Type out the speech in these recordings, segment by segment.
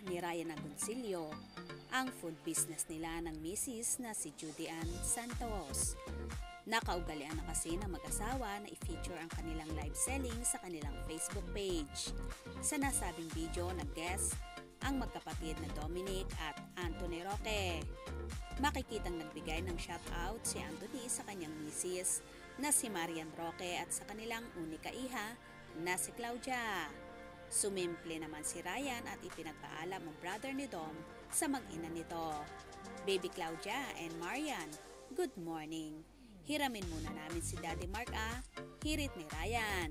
ni Ryan Agoncillo ang food business nila ng misis na si Judy Ann Santos. Nakaugalian na kasi ng mag-asawa na i-feature ang kanilang live selling sa kanilang Facebook page. Sa nasabing video, nag-guest ang magkapatid na Dominic at Anthony Roque. Makikitang nagbigay ng shoutout si Anthony sa kanyang misis na si Marian Roque at sa kanilang unika iha na si Claudia. Sumimple naman si Ryan at ipinagpaalam ang brother ni Dom sa mag-ina nito. Baby Claudia and Marian, good morning. Hiramin muna namin si Daddy Mark hirit ni Ryan.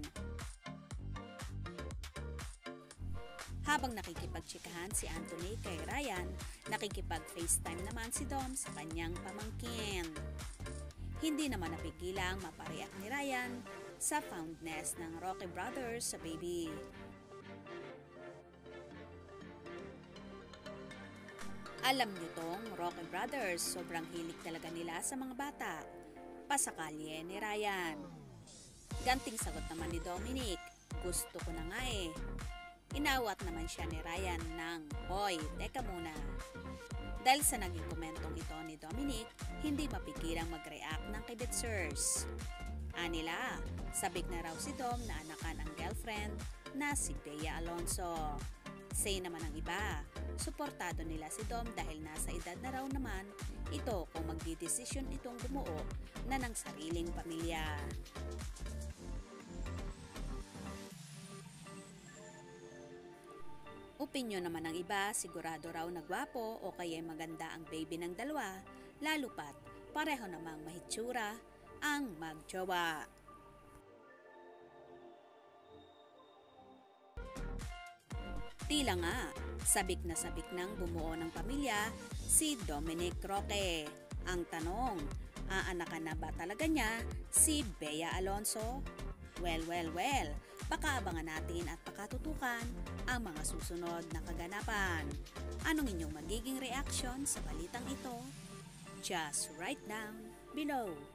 Habang nakikipagtsikahan si Anthony kay Ryan, nakikipag-FaceTime naman si Dom sa kanyang pamangkin. Hindi naman napigilang mapareact ni Ryan sa fondness ng Roque Brothers sa baby. Alam niyo tong Roque Brothers, sobrang hilig talaga nila sa mga bata. Pasakalye ni Ryan. Ganting sagot naman ni Dominic, gusto ko na nga eh. Inawat naman siya ni Ryan ng, hoy, teka muna. Dahil sa naging komentong ito ni Dominic, hindi mapigilang mag-react ng kibitsers. Anila, sabik na raw si Dom na anakan ang girlfriend na si Bea Alonso. Say naman ang iba, suportado nila si Dom dahil nasa edad na raw naman ito kung magdidesisyon itong bumuo na ng sariling pamilya. Opinyon naman ng iba, sigurado raw na gwapo o kaya maganda ang baby ng dalawa, lalo pat pareho namang mahitsura ang magjowa. Tila nga, sabik na sabik ng bumuo ng pamilya si Dominic Roque. Ang tanong, aanakan na ba talaga niya si Bea Alonso? Well, baka abangan natin at pakatutukan ang mga susunod na kaganapan. Anong inyong magiging reaction sa balitang ito? Just write down below.